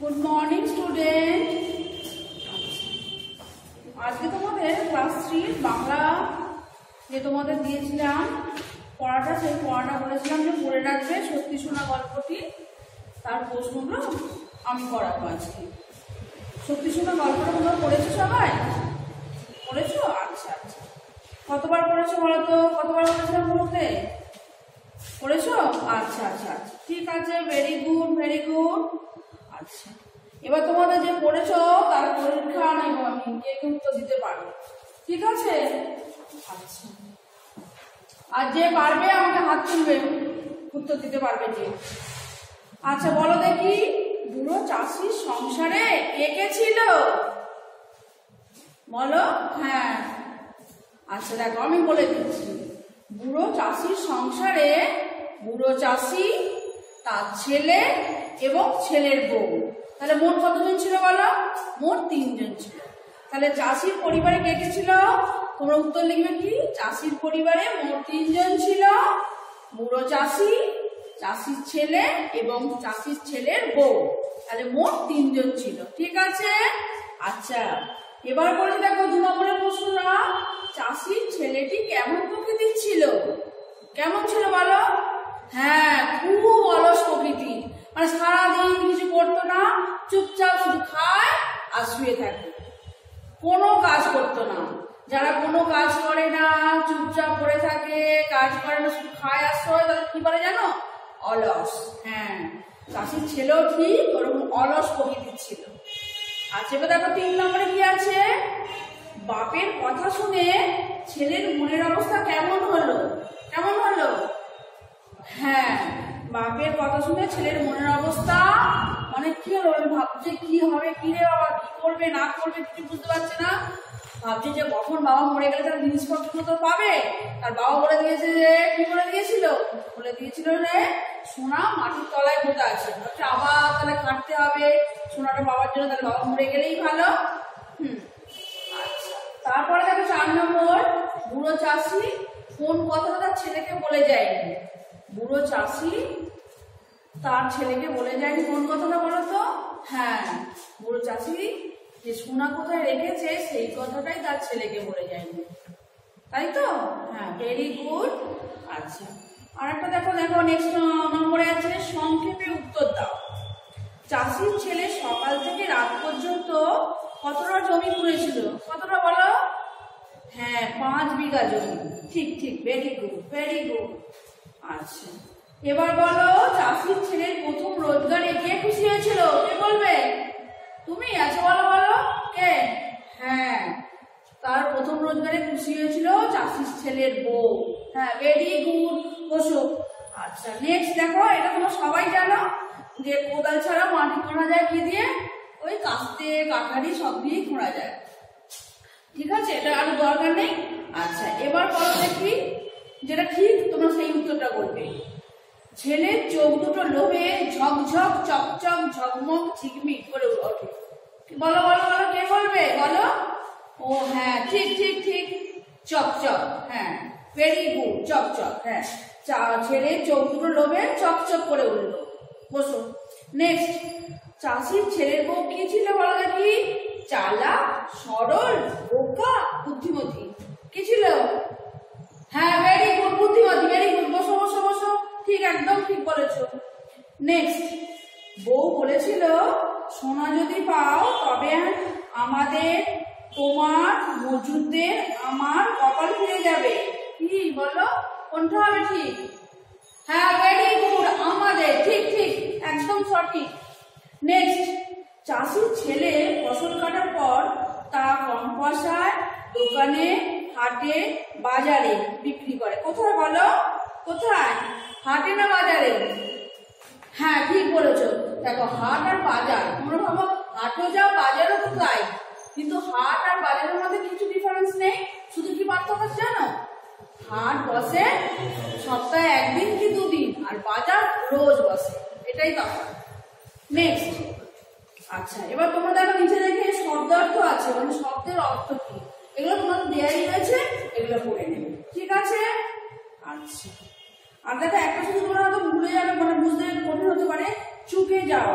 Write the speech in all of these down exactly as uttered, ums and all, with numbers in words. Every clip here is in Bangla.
Good morning student. আজকে তোমাদের ক্লাস থ্রি বাংলা যে তোমাদের দিয়েছিলাম পড়াটা, সেই পড়াটা বলেছিলাম যে পড়ে রাখবে সত্যি শোনা গল্পটি। তার প্রশ্নগুলো আমি করাবো আজকে। সত্যি শোনা গল্পটা তোমরা পড়েছো? সবাই পড়েছো? আচ্ছা আচ্ছা, কতবার পড়েছো বলো তো? কতবার পড়েছিলাম বলতে পড়েছো? আচ্ছা আচ্ছা আচ্ছা, ঠিক আছে, ভেরি গুড ভেরি গুড। আচ্ছা, এবার তোমাদের যে পড়েছো তার পরীক্ষা নেব আমি, কে কে উত্তর দিতে পারো, ঠিক আছে? আচ্ছা, আর যে পারবে আমাকে হাত তুলবে, উত্তর দিতে পারবে যে। আচ্ছা বলো দেখি, বুড়ো চাষির সংসারে কে কে ছিল বলো? হ্যাঁ, আচ্ছা দেখো আমি বলে দিচ্ছি। বুড়ো চাষির সংসারে বুড়ো চাষি, তার ছেলে এবং ছেলের বউ। তাহলে মোট কতজন ছিল বলো? মোট তিনজন ছিল। তাহলে চাষির পরিবারে কে কে ছিল? তোমরা উত্তর লিখবে কি? চাষির পরিবারে মোট তিনজন ছিল, বুড়ো চাষি, চাষির ছেলে এবং চাষির ছেলের বউ। তাহলে মোট তিনজন ছিল, ঠিক আছে? আচ্ছা, এবার বলছি দেখো দু নম্বরের প্রশ্নটা, চাষির ছেলেটি কেমন প্রকৃতির ছিল? কেমন ছিল বলো? হ্যাঁ, খুব অলস প্রকৃতি, মানে সারাদিন কিছু করতো না, চুপচাপ শুধু খায় আর শুয়ে থাকে, কোনো কাজ করতো না। যারা কোনো কাজ করে না, চুপচাপ পড়ে থাকে, কাজ করে না, শুধু খায় আর শোয়, তাদের কি বলে জানো? অলস। হ্যাঁ, চাষির ছেলেও ঠিক ওরকম অলস প্রকৃতির ছিল। আচ্ছা, এবার দেখো তিন নম্বরে কি আছে? বাপের কথা শুনে ছেলের মনের অবস্থা কেমন হলো? কেমন হলো? হ্যাঁ, বাপের কথা শুনে ছেলের মনের অবস্থা মানে কি হলো? ভাবছে কি হবে, কি রে বাবা, কি করবে না করবে কিছু বুঝতে পারছে না। ভাবছে যে কখন বাবা মরে গেলে তার জিনিসপত্র তো পাবে। আর বাবা বলে দিয়েছে যে, কি বলে দিয়েছিল? বলে দিয়েছিল রে সোনা মাটির তলায় পোতা আছে, ভাবছে আবার তাহলে কাটতে হবে সোনাটা পাওয়ার জন্য, তাহলে বাবা মরে গেলেই ভালো। হুম, আচ্ছা, তারপরে দেখো চার নম্বর, বুড়ো চাষি কোন কথাটা তার ছেলেকে বলে যায়নি? বুড়ো চাষি তার ছেলেকে বলে যায়নি কোন কথাটা বলো তো? হ্যাঁ, বুড়ো চাষি যে সোনা কোথায় রেখেছে সেই কথাটাই তার ছেলেকে বলে যায়নি, তাই তো? হ্যাঁ, ভেরি গুড। আচ্ছা, আর একটা দেখো দেখো নেক্সট নম্বরে আছে, সংক্ষেপে উত্তর দাও। চাষির ছেলে সকাল থেকে রাত পর্যন্ত কতটা জমি ঘুরেছিল? কতটা বলো? হ্যাঁ, পাঁচ বিঘা জমি। ঠিক ঠিক, ভেরি গুড ভেরি গুড। আচ্ছা, এবার বলো, চাষির ছেলের প্রথম রোজগারে কে খুশি হয়েছিল? কে বলবে? তুমি আছো, বলো বলো কে? হ্যাঁ, তার প্রথম রোজগারে খুশি হয়েছিল চাষির ছেলের বউ। হ্যাঁ, ভেরি গুড, বসো। আচ্ছা, নেক্সট দেখো, এটা তোমরা সবাই জানো যে কোদাল ছাড়া মাটি খোঁড়া যায় কি দিয়ে? ওই কাস্তে, কাঠারি সব দিয়েই খোঁড়া যায়, ঠিক আছে? এটা আর দরকার নেই। আচ্ছা, এবার বলো দেখি, যেটা ঠিক তোমরা সেই উত্তরটা বলবে। ছেলের চোখ দুটো লোভে ঝকঝক চকচক ঝকমক ঝিকমিক করে ওঠে। বলো বলো বলো, কে বলবে বলো? ও হ্যাঁ, ঠিক ঠিক ঠিক, চকচক। হ্যাঁ, ভেরি গুড, চকচক। হ্যাঁ, ছেলের চোখ দুটো লোভে চকচক করে উঠলো। বসো। নেক্সট, চাষির ছেলের বউ কি ছিল বলো দেখি? চালাক, সরল, বোকা, বুদ্ধিমতী। কি ছিল? হ্যাঁ, ভেরি গুড, বুদ্ধিমতী, ভেরি গুড। বসো বসো বসো, ঠিক, একদম ঠিক বলেছো। নেক্সট, বউ বলেছিল, সোনা যদি পাও তবে আমাদের, তোমার, মজুরদের আমার কপাল ফিরে যাবে। কি বলো, কোনটা হবে ঠিক? হ্যাঁ, ভেরি গুড, আমাদের, ঠিক ঠিক, একদম সঠিক। নেক্সট, চাষির ছেলে ফসল কাটার পর তা কম পয়সায় দোকানে, হাটে, বাজারে বিক্রি করে। কোথায় বলো? কোথায়? হাটে না বাজারে? হ্যাঁ, ঠিক বলেছো। দেখো, হাট আর বাজার, তোমরা ভাবো হাটও যাও বাজারও তো তাই, কিন্তু হাট আর বাজারের মধ্যে কিছু ডিফারেন্স নেই। শুধু কি পার্থক্য জানো? হাট বসে সপ্তাহে একদিন কি দুদিন, আর বাজার রোজ বসে, এটাই তফাৎ। নেক্সট, আচ্ছা, এবার তোমরা দেখো নিচে দেখে শব্দার্থ আছে, মানে শব্দের অর্থ কি, এগুলো তোমাদের দেয়াই রয়েছে, এগুলো পড়ে নেবে, ঠিক আছে? আচ্ছা, আর দেখো একটা শুধু তোমরা হয়তো ভুলে যাবে, মানে বুঝতে কঠিন হতে পারে, চুকে যাওয়া।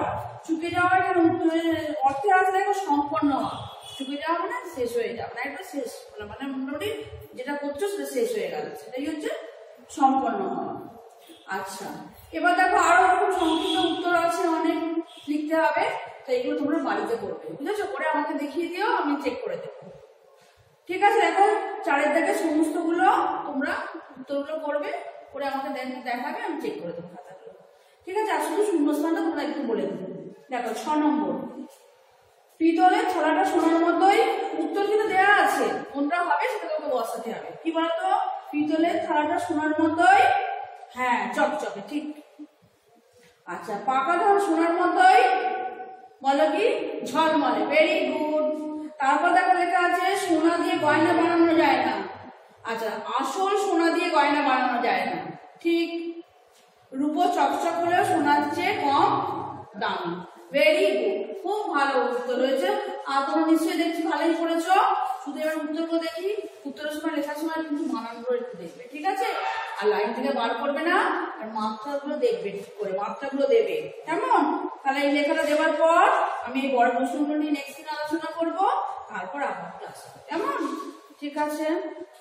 চুকে যাওয়া কেন অর্থের আছে দেখো সম্পন্ন হওয়া, চুকে যাওয়া মানে শেষ হয়ে যাওয়া, না একটা শেষ মানে মোটামুটি যেটা করছো সেটা শেষ হয়ে গেল, সেটাই হচ্ছে সম্পন্ন হওয়া। আচ্ছা, এবার দেখো আরো খুব সংক্ষিপ্ত উত্তর আছে, অনেক লিখতে হবে, তো এগুলো তোমরা বাড়িতে করবে, বুঝেছো? করে আমাকে দেখিয়ে দিও, আমি চেক করে দেবো। ঠিক আছে, এখন চারের দিকে সমস্ত গুলো তোমরা উত্তরগুলো করবে, করে আমাকে দেখাবে, আমি চেক করে দেবো খাতাগুলো। ঠিক আছে, আর শুধু শূন্যস্থানটা তোমরা একটু বলে দেবো। দেখো ছ নম্বর, পিতলের থালাটা সোনার মতোই, উত্তর কিন্তু দেওয়া আছে, কোনটা হবে সেটা তোমাকে বসাতে হবে। কি বলতো? পিতলের থালাটা সোনার মতোই, হ্যাঁ চকচকে, ঠিক। আচ্ছা, পাকা ধান সোনার মতোই, বলো কি? ঝলমলে, ভেরি গুড। তারপর দেখো লেখা আছে সোনা দিয়ে গয়না বানানো যায় না। আচ্ছা, আসল সোনা দিয়ে গয়না বানানো যায় না, ঠিক। রূপো চকচক হলেও সোনার চেয়ে কম দামি, ভেরি গুড, খুব ভালো উত্তর হয়েছে। আর তোমরা নিশ্চয়ই দেখছি ভালোই পড়েছো, শুধু এবার উত্তরগুলো দেখি। উত্তরের সময় লেখার সময় কিন্তু বানানগুলো একটু দেখবে, ঠিক আছে? আর লাইন থেকে বার করবে না, আর মাত্রাগুলো দেখবে, ঠিক করে মাত্রাগুলো দেবে, কেমন? তাহলে এই লেখাটা দেওয়ার পর আমি এই বড় প্রশ্নগুলো নিয়ে নেক্সট দিন আলোচনা করবো, তারপর আবার ক্লাস, কেমন? ঠিক আছে।